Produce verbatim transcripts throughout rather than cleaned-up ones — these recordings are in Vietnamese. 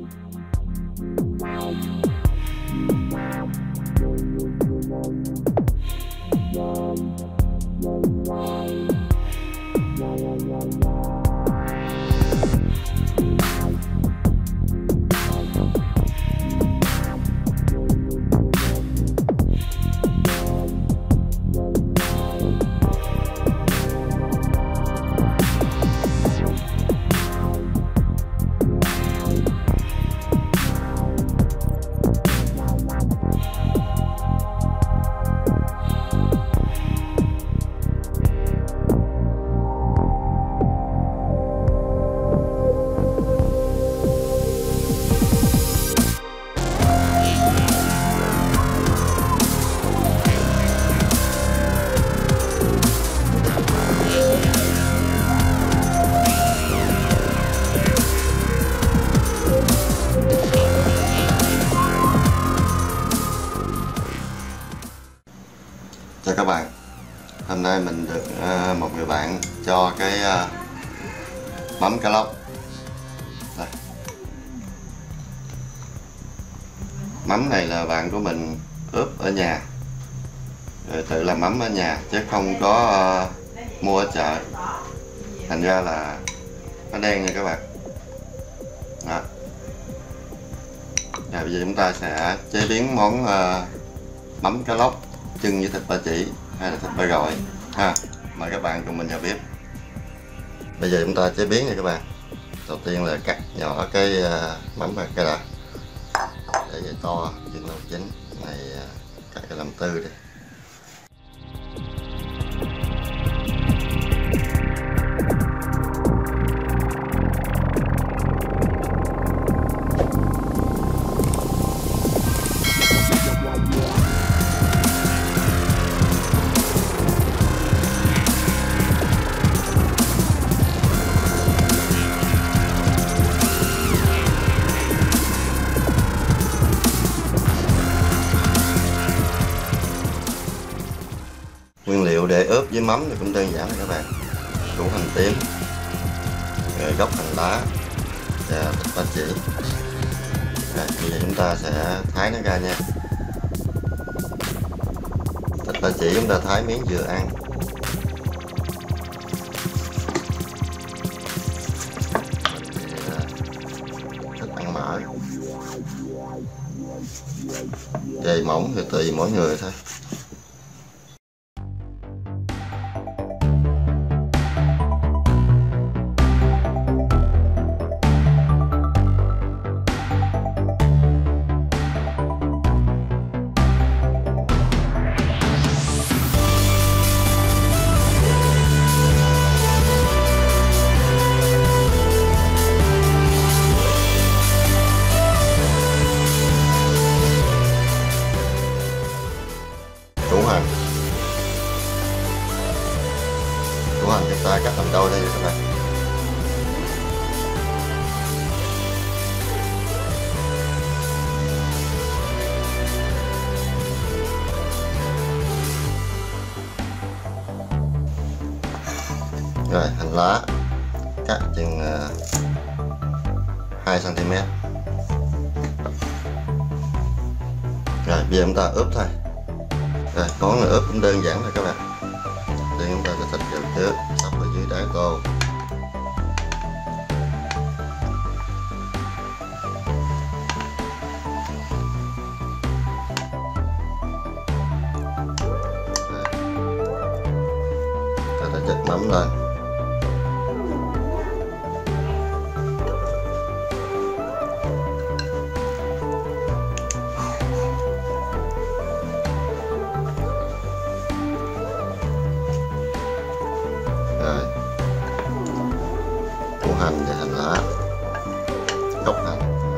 Chào các bạn, hôm nay mình được uh, một người bạn cho cái uh, mắm cá lóc. Đây. Mắm này là bạn của mình ướp ở nhà, rồi tự làm mắm ở nhà chứ không có uh, mua ở chợ, thành ra là nó đen nha các bạn. Đó. Rồi bây giờ chúng ta sẽ chế biến món uh, mắm cá lóc chưng với thịt ba chỉ hay là thịt ba gọi ha. Mời các bạn cùng mình vào bếp. Bây giờ chúng ta chế biến nha các bạn. Đầu tiên là cắt nhỏ cái uh, mắm và cái đã để vậy to chừng đầu chín này, uh, cắt cái làm tư đi. Nguyên liệu để ướp với mắm thì cũng đơn giản này các bạn. Củ hành tím, rồi gốc hành lá và thịt ba chỉ. Rồi, bây giờ chúng ta sẽ thái nó ra nha. Thịt ba chỉ chúng ta thái miếng vừa ăn. Thích ăn mỡ, dày mỏng thì tùy mỗi người thôi. Củ hành, củ hành chúng ta cắt làm đôi đây các bạn. Rồi hành lá cắt chừng hai xăng ti mét. Rồi bây giờ chúng ta ướp thôi. Rồi, món này ướp cũng đơn giản thôi các bạn. Thì chúng ta sẽ thịt vào trước, đắp ở dưới đáy tô. Rồi. Ta sẽ chất mắm lên. Củ hành và hành lá, gốc hành.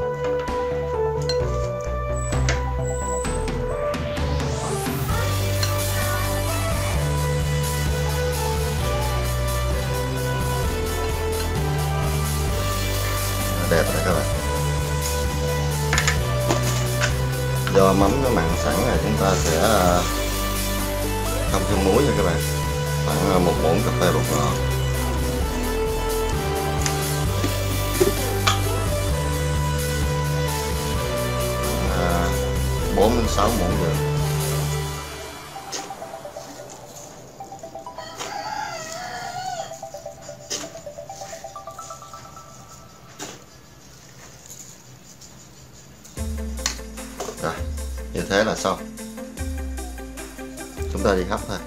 Đẹp rồi các bạn. Do mắm nó mặn sẵn rồi chúng ta sẽ không thêm muối nha các bạn, khoảng một muỗng cà phê bột ngọt. sáu muỗng đường. Rồi, như thế là xong. Chúng ta đi hấp thôi.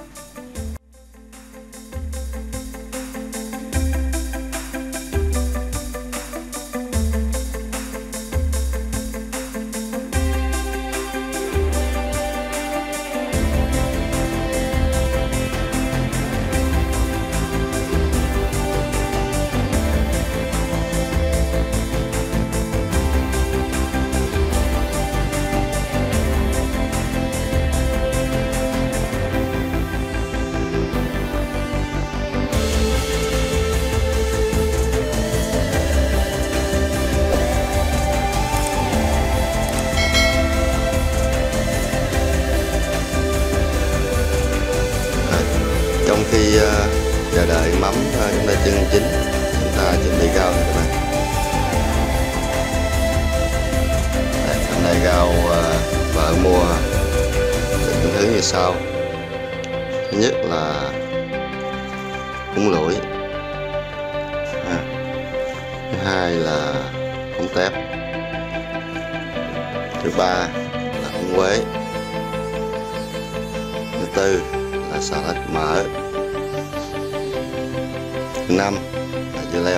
Trong khi uh, chờ đợi mắm uh, chúng ta chưng chín, chúng ta chuẩn bị rau này các bạn. Đây, hôm nay rau uh, vợ mua những thứ như sau. Thứ nhất là húng lủi, à, thứ hai là húng tép, thứ ba là húng quế, thứ tư là xà lách mỡ, thứ năm là dưa leo.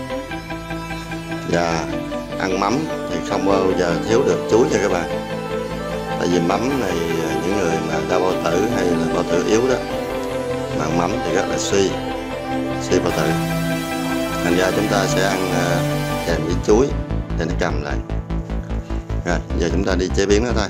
Và ăn mắm thì không bao giờ thiếu được chuối nha các bạn. Tại vì mắm này những người mà đau bao tử hay là bao tử yếu đó mà ăn mắm thì rất là suy suy bao tử, thành ra chúng ta sẽ ăn kèm với chuối để nó cầm lại. Rồi giờ chúng ta đi chế biến nó thôi.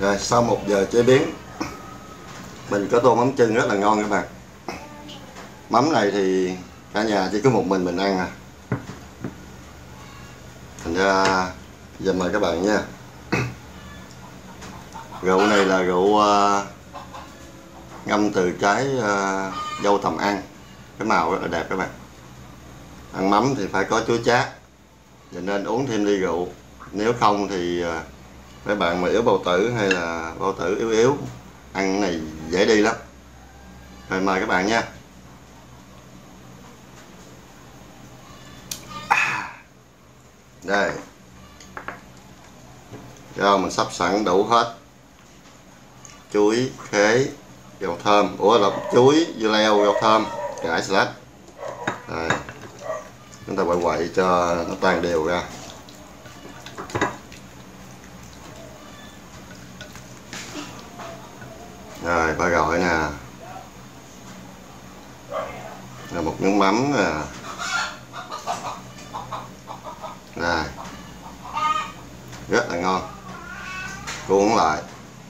Rồi sau một giờ chế biến mình có tô mắm chưng rất là ngon các bạn. Mắm này thì cả nhà chỉ có một mình mình ăn à, thành ra giờ mời các bạn nha. Rượu này là rượu uh, ngâm từ trái uh, dâu tầm ăn, cái màu rất là đẹp các bạn. Ăn mắm thì phải có chuối chát, cho nên uống thêm ly rượu. Nếu không thì uh, mấy bạn mà yếu bao tử hay là bao tử yếu yếu ăn cái này dễ đi lắm. Rồi mời các bạn nha. Đây, rau mình sắp sẵn đủ hết: chuối, khế, dầu thơm, ủa là chuối, dưa leo, dầu thơm, cải, salad. Rồi chúng ta quậy quậy cho nó tan đều ra. Rồi ba gọi nè, là một miếng mắm nè. Rồi rất là ngon, cuốn lại,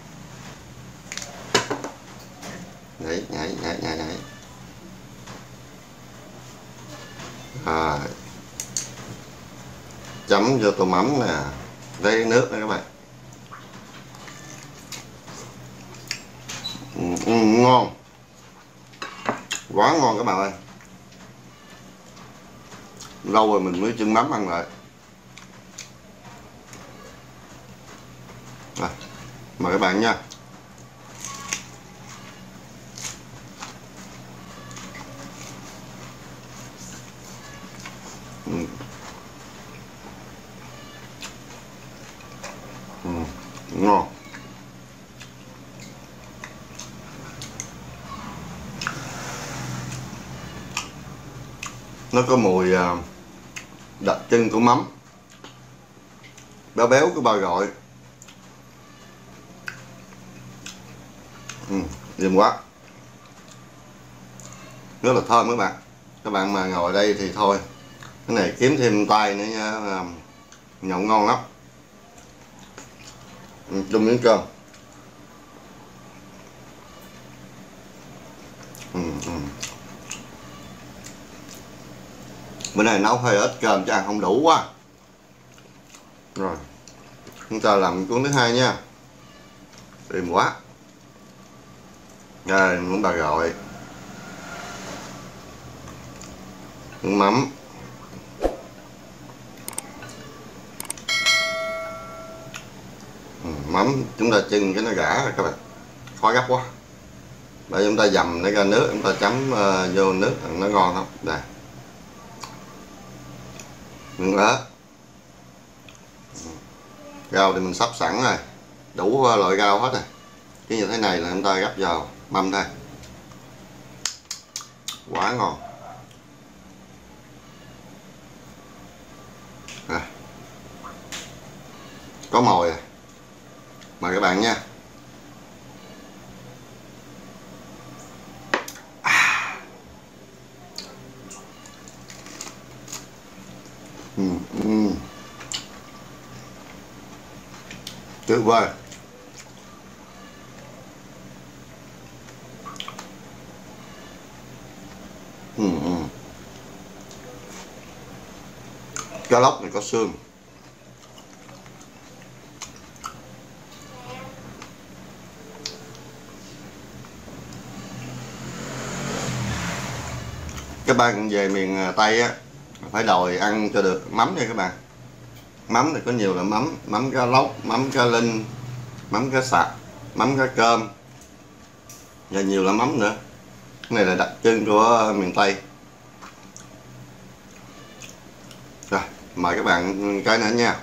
nhảy nhảy nhảy nhảy nhảy. Rồi chấm vô tô mắm nè, lấy nước nữa các bạn. Ừ, ừ, ngon, quá ngon các bạn ơi. Lâu rồi mình mới chưng mắm ăn lại. Rồi, mời các bạn nha. Ừ. Ừ, ngon. Nó có mùi đặc trưng của mắm, béo béo của ba gọi. Ừ, dìm quá, rất là thơm các bạn. Các bạn mà ngồi đây thì thôi, cái này kiếm thêm tay nữa nha, nhậu ngon lắm. Ừ, chung miếng cơm. Ừ, ừ. Bữa nay nấu hơi ít cơm cho ăn không đủ quá. Rồi chúng ta làm cuốn thứ hai nha. Tìm quá. Rồi muốn bà gọi nước mắm. Ừ, mắm chúng ta chưng cái nó rã rồi các bạn, khó gấp quá. Bây giờ chúng ta dầm nó ra nước, chúng ta chấm uh, vô nước nó ngon không. Đây, miếng ớt. Rau thì mình sắp sẵn rồi, đủ loại rau hết rồi. Cái như thế này là chúng ta gấp vào mâm thôi, quá ngon. À, có mồi rồi, mời các bạn nha. À. Ừ, ừ. Tuyệt vời. Ừ, ừ. Cá lóc này có xương. Các bạn về miền Tây á phải đòi ăn cho được mắm nha các bạn. Mắm thì có nhiều là mắm, mắm cá lóc, mắm cá linh, mắm cá sặc, mắm cá cơm và nhiều là mắm nữa. Cái này là đặc trưng của miền Tây. Rồi mời các bạn cái nữa nha.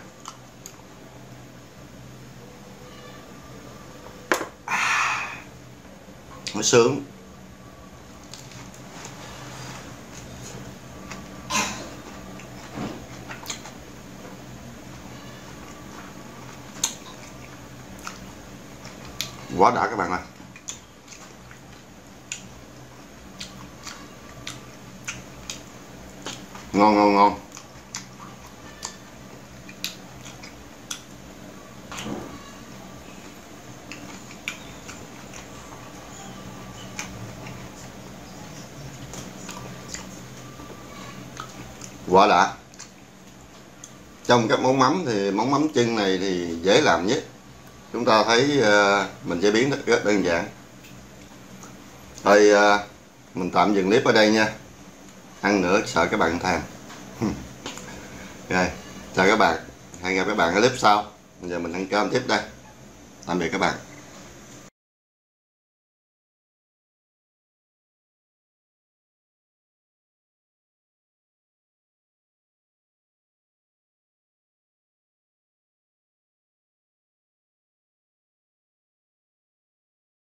À, nó sướng. Quá đã các bạn ơi. Ngon ngon ngon. Quả đã. Trong các món mắm thì món mắm chưng này thì dễ làm nhất. Chúng ta thấy uh, mình chế biến rất, rất đơn giản. Thôi uh, mình tạm dừng clip ở đây nha. Ăn nữa sợ các bạn thèm. Rồi, chào các bạn. Hẹn gặp các bạn ở clip sau. Bây giờ mình ăn cơm tiếp đây. Tạm biệt các bạn.